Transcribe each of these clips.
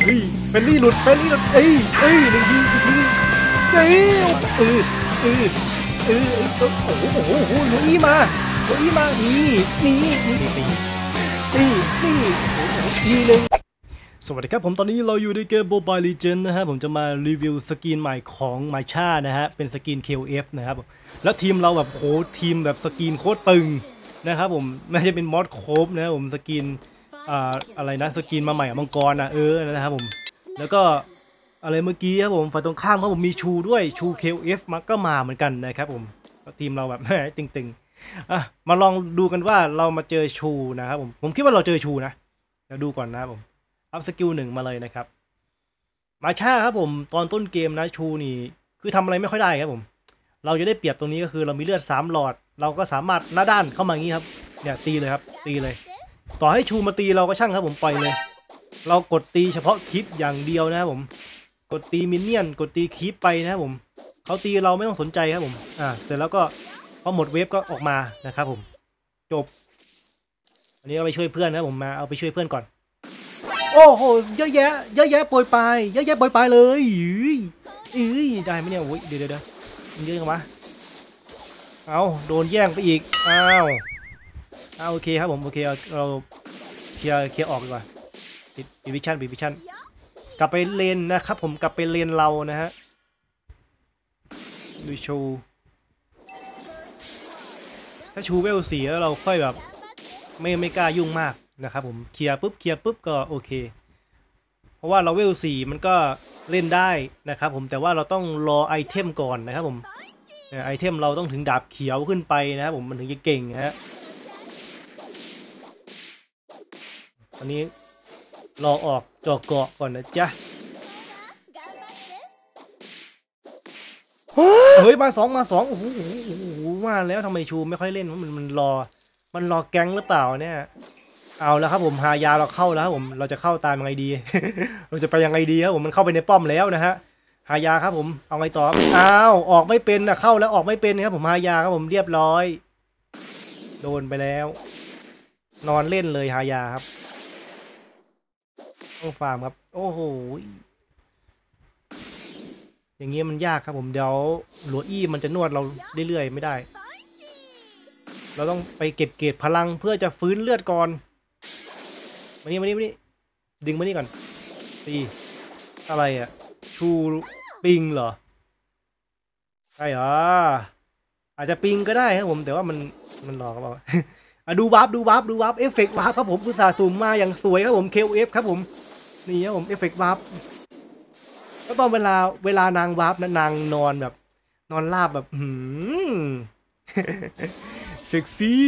เฮ้ยเป็นนี่หลุดเอ้ยหนึ่งทีอีกทีนึงเฮ้ยเออเออเออโอ้โหหนูอี้มานี่ทีนึงสวัสดีครับผมตอนนี้เราอยู่ในเกม Mobile Legends นะฮะผมจะมารีวิวสกินใหม่ของไมชานะฮะเป็นสกิน KOF นะครับแล้วทีมเราแบบโหทีมแบบสกินโคตรตึงนะครับผมไม่ใช่เป็นมอสโคฟนะครับผมสกินอะไรนะสกินมาใหม่มังกรนะครับผมแล้วก็อะไรเมื่อกี้ครับผมฝ่ายตรงข้ามครับผมมีชูด้วยชู KOF ก็มาเหมือนกันนะครับผมทีมเราแบบตึงๆมาลองดูกันว่าเรามาเจอชูนะครับผมคิดว่าเราเจอชูนะเดี๋ยวดูก่อนนะครับผมอัพสกิล1มาเลยนะครับมาชาครับผมตอนต้นเกมนะชูนี่คือทำอะไรไม่ค่อยได้ครับผมเราจะได้เปรียบตรงนี้ก็คือเรามีเลือด3หลอดเราก็สามารถหน้าด้านเข้ามาอย่างนี้ครับเนี่ยตีเลยครับตีเลยต่อให้ชูมาตีเราก็ช่างครับผมปล่อยเลยเรากดตีเฉพาะคลิปอย่างเดียวนะครับผมกดตีมินเนี่ยนกดตีคลิปไปนะครับผมเขาตีเราไม่ต้องสนใจครับผมเสร็จแล้วก็พอหมดเวฟก็ออกมานะครับผมจบอันนี้เอาไปช่วยเพื่อนนะผมมาเอาไปช่วยเพื่อนก่อนโอ้โหเยอะแยะโปรยปลายเยอะแยะโปรยปลายเลยได้ไหมเนี่ยโอ้ยเดี๋ยวเยอะจังวะเอาโดนแย่งไปอีกโอเคครับผมโอเคเราเคลียร์ออกดีกว่าปิดวิชั่นกลับไปเลนนะครับผมกลับไปเลนเรานะฮะดูชูถ้าชูเวล4แล้วเราค่อยแบบไม่กล้ายุ่งมากนะครับผมเคลียร์ปุ๊บก็โอเคเพราะว่าเราเวล4มันก็เล่นได้นะครับผมแต่ว่าเราต้องรอไอเทมก่อนนะครับผมไอเทมเราต้องถึงดาบเขียวขึ้นไปนะครับผมมันถึงจะเก่งนะฮะตอนนี้รอออกจอเกาะก่อนนะจ๊ะเฮ้ยมาสองโอ้โหมาแล้วทำไมชูไม่ค่อยเล่นมันรอแก๊งหรือเปล่าเนี่ยเอาแล้วครับผมหายาเราเข้าแล้วครับผมเราจะเข้าตามยังไงดี เราจะไปยังไงดีครับผมมันเข้าไปในป้อมแล้วนะฮะหายาครับผมเอาไงต่อออกไม่เป็นนะเข้าแล้วออกไม่เป็นครับผมหายาครับผมเรียบร้อยโดนไปแล้วนอนเล่นเลยหายาครับต้องฟาร์มครับโอ้โหอย่างเงี้ยมันยากครับผมเดี๋ยวหลัวอี้มันจะนวดเราเรื่อยๆไม่ได้เราต้องไปเก็บเกรดพลังเพื่อจะฟื้นเลือดก่อนมานี่ดึงมานี่ก่อนตีอะไรอ่ะชูปิงเหรอใช่เหรออาจจะปิงก็ได้ครับผมแต่ว่ามันหลอกครับดูวาร์ปเอฟเฟกต์วาร์ปครับผมอุตส่าห์ซูมมาอย่างสวยครับผม KOF ครับผมนี่ครับผมเอฟเฟกต์วาร์ปก็ตอนเวลานางวาร์ปนะนางนอนแบบนอนราบแบบเซ็กซี่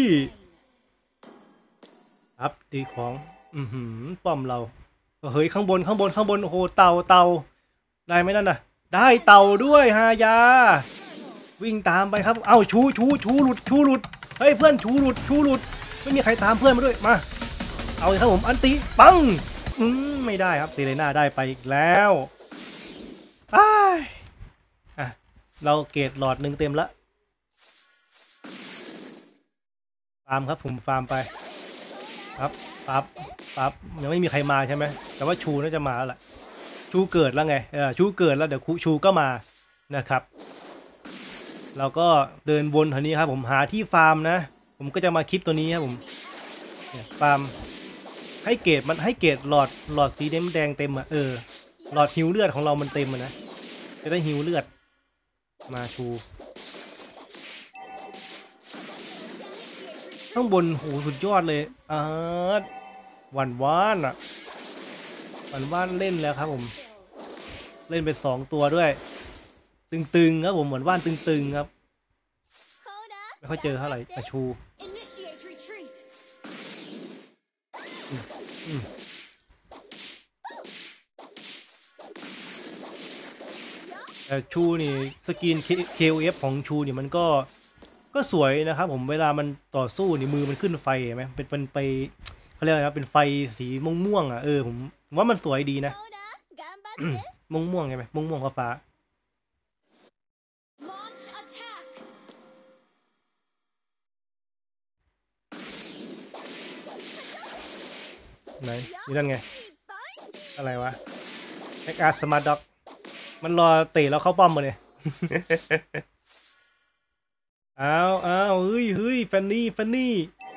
ครับดีของป้อมเราเฮ้ยข้างบนโอ้โหเต่าได้ไหมนั่นน่ะได้เต่าด้วยฮายาวิ่งตามไปครับเอ้าชูหลุดเฮ้ยเพื่อนชูหลุดไม่มีใครตามเพื่อนมาด้วยมาเอาเลยครับผมอันติปังไม่ได้ครับเซเลน่าได้ไปอีกแล้วเราเกรดหลอด1เต็มละฟาร์มครับผมฟาร์มไปครับปั๊บยังไม่มีใครมาใช่ไหมแต่ว่าชูน่าจะมาแล้วล่ะชูเกิดแล้วไงชูเกิดแล้วเดี๋ยวชูก็มานะครับเราก็เดินวนแถวนี้ครับผมหาที่ฟาร์มนะผมก็จะมาคลิปตัวนี้ครับผมฟาร์มให้เกรดมันให้เกรดหลอดสีแดงเต็มหลอดฮิวเลือดของเรามันเต็มนะจะได้ฮิวเลือดมาชูข้างบนโหสุดยอดเลยหวานเล่นแล้วครับผมเล่นไป2ตัวด้วยตึงครับผมเหมือนว่านตึงครับไม่ค่อยเจอเท่าไหร่ชูแต่ชูนี่สกิน KOF ของชูนี่มันก็สวยนะครับผมเวลามันต่อสู้นี่มือมันขึ้นไฟเห็นไหมเป็นไปเขาเรียกอะไรนะเป็นไฟสีม่วงผมว่ามันสวยดีนะม่วงใช่ไหมม่วงฟ้าไหนนี่นั่นไงอะไรวะแอคอาร์สมาร์ทด็อกมันรอเตะแล้วเข้าป้อมมาเลย อ้าวเฮ้ยแฟนนี่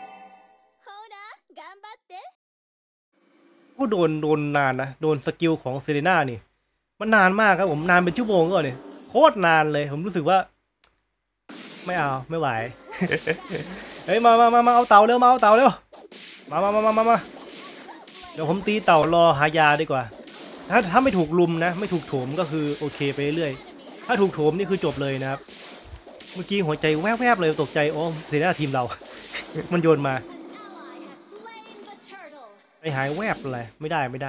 ก็โดนนานนะโดนสกิลของเซเลน่านี่มันนานมากครับผมนานเป็นชั่วโมงก่อนเนี่ยโคตรนานเลยผมรู้สึกว่าไม่เอาไม่ไหว เฮ้ยมาเอาเต่าเร็วมาเอาเต่าเร็วมาเดี๋ยวผมตีเต่ารอหายาดีกว่าถ้าไม่ถูกลุมนะไม่ถูกโถมก็คือโอเคไปเรื่อยถ้าถูกโถมนี่คือจบเลยนะครับเมื่อกี้หัวใจแวบเลยตกใจโอ้เซเลน่าทีมเรา มันโยนมาไอหายแวบอะไรไม่ได้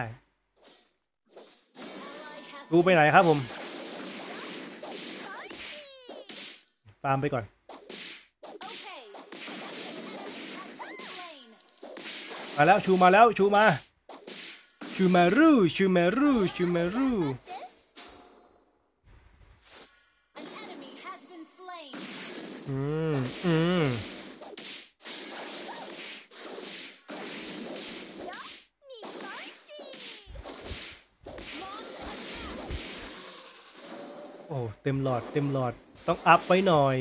ดูไปไหนครับผมตามไปก่อนมาแล้วชูมาอืมโอ้เต็มหลอดต้องอัพไว้หน่อย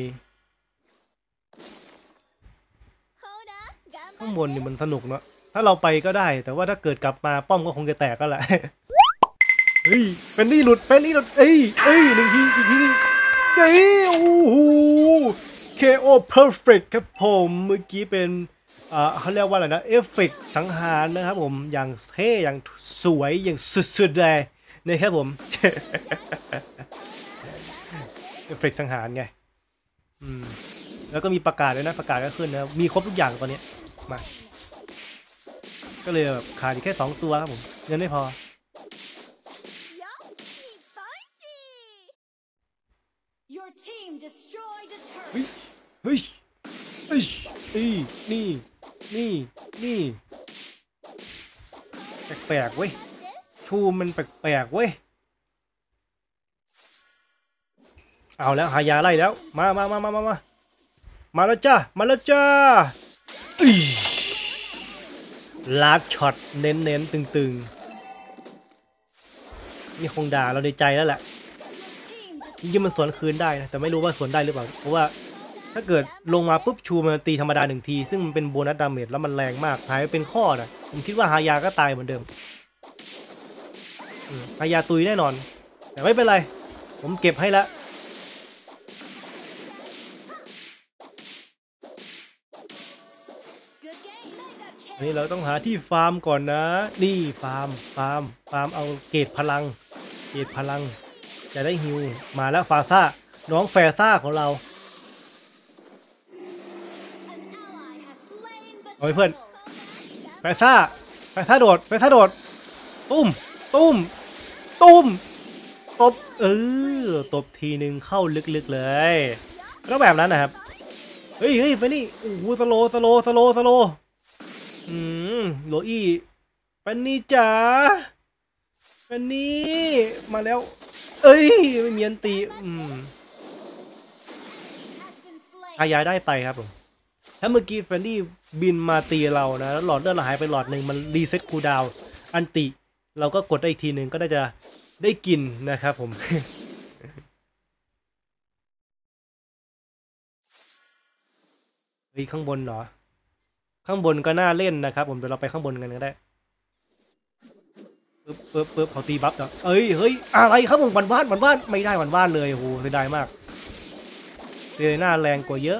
ข้างบนนี่มันสนุกเนาะถ้าเราไปก็ได้แต่ว่าถ้าเกิดกลับมาป้อมก็คงจะแตกก็แหละ เฮ้ยเป็นนี่หลุดเอ้ยหนึ่งทีอีกทีนี่เฮ้ยโอ้โห KO perfect ครับผมเมื่อกี้เป็นเขาเรียกว่าอะไรนะเอฟเฟกต์สังหารนะครับผมอย่างเท่อย่างสวยอย่างสุดๆเลยนะครับผม เอฟเฟกต์สังหารไงแล้วก็มีประกาศด้วยนะประกาศก็ขึ้นนะมีครบทุกอย่างตอนนี้มาก็เลยแบบขาดอีกแค่2ตัวครับผมเงินไม่พอเฮ้ยนี่แปลกๆเว้ยชูมันแปลกๆเว้ยเอาแล้วหายาไล่แล้วมาแล้วจ้าลาดช็อตเน้นตึงนี่คงด่าเราในใจแล้วแหละจริงๆมันสวนคืนได้นะแต่ไม่รู้ว่าสวนได้หรือเปล่าเพราะว่าถ้าเกิดลงมาปุ๊บชูมันตีธรรมดา1 ทีซึ่งมันเป็นโบนัสดาเมจแล้วมันแรงมากหายไปเป็นข้อนะผมคิดว่าฮายาก็ตายเหมือนเดิมฮายาตุยแน่นอนแต่ไม่เป็นไรผมเก็บให้แล้วอันนี้เราต้องหาที่ฟาร์มก่อนนะนี่ฟาร์มเอาเกรดพลังจะได้ฮิวมาแล้วฟาซ่าน้องแฟซ่าของเราโอ้ยเพื่อนแฟซ่าโดดตุ้มตบตบทีนึงเข้าลึกๆเลยแล้วแบบนั้นนะครับเฮ้ยไปนี่โอ้โหสโลโลอี้ปนนี่จ๋าปนนี่มาแล้วเอ้ยไม่มีอันตีอายาได้ไปครับผมถ้าเมื่อกี้แฟนนี่บินมาตีเรานะแล้วหลอดเลือดเราหายไปหลอดหนึ่งมันรีเซ็ตคูลดาวน์อันติเราก็กดได้อีกทีหนึ่งก็จะได้กินนะครับผม เฮ้ยข้างบนเหรอข้างบนก็น่าเล่นนะครับผมเดี๋ยวเราไปข้างบนกันก็ได้ปึ๊บเขาตีบัฟเนาะเฮ้ยอะไรครับผมวันไม่ได้วันเลยโอ้โหเสียดายมากเซเลน่าแรงกว่าเยอะ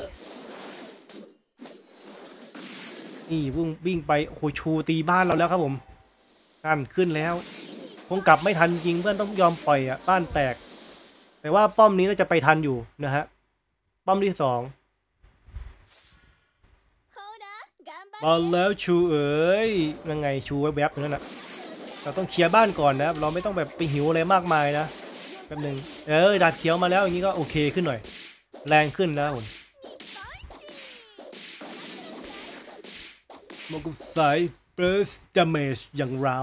นี่วิ่งไปโอ้โหชูตีบ้านเราแล้วครับผมนั่นขึ้นแล้วคงกลับไม่ทันจริงเพื่อนต้องยอมปล่อยอ่ะบ้านแตกแต่ว่าป้อมนี้น่าจะไปทันอยู่นะฮะป้อมที่2มาแล้วชูเอ๋ยยังไงชูแวบๆนั่นน่ะเราต้องเคลียร์บ้านก่อนนะเราไม่ต้องแบบไปหิวอะไรมากมายนะแป๊บนึงดาบเขียวมาแล้วอย่างนี้ก็โอเคขึ้นหน่อยแรงขึ้นแล้วผมเหมาะกับสายเบิร์สดาเมจอย่างเรา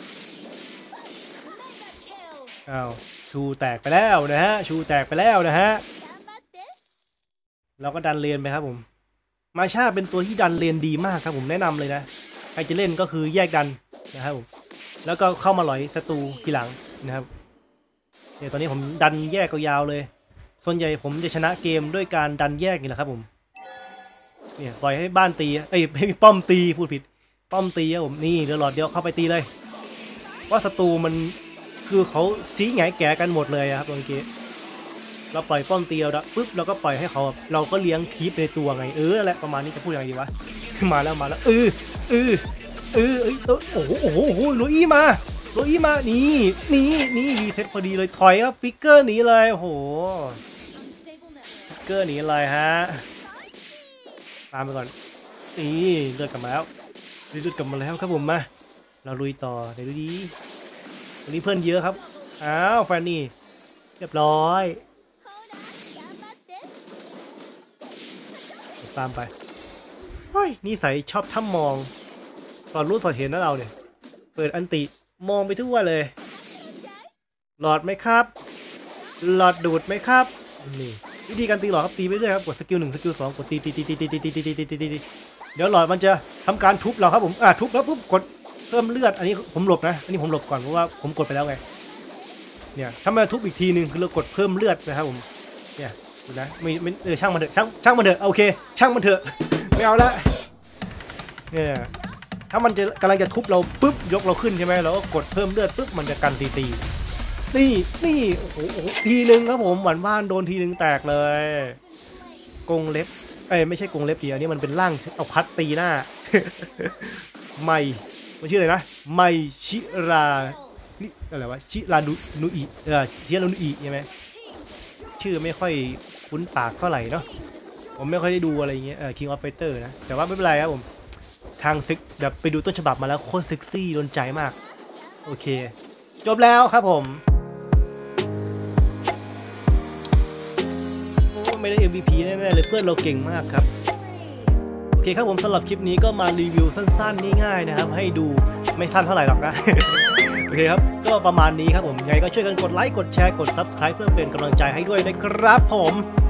อ้าวชูแตกไปแล้วนะฮะเราก็ดันเลนไปครับผมมาชาเป็นตัวที่ดันเลนดีมากครับผมแนะนำเลยนะใครจะเล่นก็คือแยกดันนะครับผมแล้วก็เข้ามาหลอยศัตรูทีหลังนะครับเนี่ยตอนนี้ผมดันแยกยาวๆเลยส่วนใหญ่ผมจะชนะเกมด้วยการดันแยกนี่แหละครับผมเนี่ยปล่อยให้บ้านตีให้ป้อมตีพูดผิดป้อมตีครับผมนี่เดือดหลอดเดียวเข้าไปตีเลยว่าศัตรูมันคือเขาซีแง่แก่กันหมดเลยครับเมื่อกี้เราปล่อยป้อมตีเราปุ๊บเราก็ปล่อยให้เขาเราก็เลี้ยงคีปในตัวไงแหละประมาณนี้จะพูดยังไงดีวะมาแล้วโอ้โหลุยมานี่รีเซ็ตพอดีเลยถอยครับฟิกเกอร์หนีเลยโอ้โหฟิกเกอร์หนีเลยฮะตามไปก่อนนี่เลือดกลับมาแล้วครับผมมาเราลุยต่อเดี๋ยวดูดีวันนี้เพื่อนเยอะครับอ้าวแฟนนี่เรียบร้อยตามไปเฮ้ยนี่ใส่ชอบถ้ำมองตอนรู้สอดเห็นนะเราเนี่ยเปิดอันติมองไปทั่วเลยหลอดไหมครับหลอดดูดไหมครับนี่วิธีการตีหลอดครับตีไปเรื่อยครับกดสกิล1สกิล2กดตีเดี๋ยวหลอดมันจะทำการทุบเราครับผมทุบแล้วปุ๊บกดเพิ่มเลือดอันนี้ผมหลบนะอันนี้ผมหลบก่อนเพราะว่าผมกดไปแล้วไงเนี่ยถ้ามาทุบอีกทีนึงคือเรากดเพิ่มเลือดนะครับผมเนี่ยดูนะไม่ช่างมันเถอะช่างมันเถอะโอเคช่างมันเถอะไม่เอาละเนี่ยถ้ามันจะกำลังจะทุบเราปุ๊บยกเราขึ้นใช่ไหมเราก็กดเพิ่มเลือดปุ๊บมันจะกันตีนี่โอ้โหทีนึงครับผมหวานบ้านโดนทีนึงแตกเลยกงเล็บไม่ใช่กงเล็บดีอันนี้มันเป็นร่างเอาพัดตีหน้าไม่มันชื่ออะไรนะไมชิรานี่อะไรวะชิรานุอิชิรานุอิใช่ไหมชื่อไม่ค่อยคุ้นปากเท่าไหร่เนาะผมไม่ค่อยได้ดูอะไรอย่างเงี้ยKing of Fighter นะแต่ว่าไม่เป็นไรครับผมทางซิกแบบไปดูต้นฉบับมาแล้วโคตรเซ็กซี่โดนใจมากโอเคจบแล้วครับผมโอ้ไม่ได้ MVP แน่ๆเลยเพื่อนเราเก่งมากครับโอเคครับผมสำหรับคลิปนี้ก็มารีวิวสั้นๆง่ายๆนะครับให้ดูไม่สั้นเท่าไหร่หรอกนะ โอเคครับก็ประมาณนี้ครับผมยังไงก็ช่วยกันกดไลค์กดแชร์กด Subscribe เพื่อเป็นกำลังใจให้ด้วยนะครับผม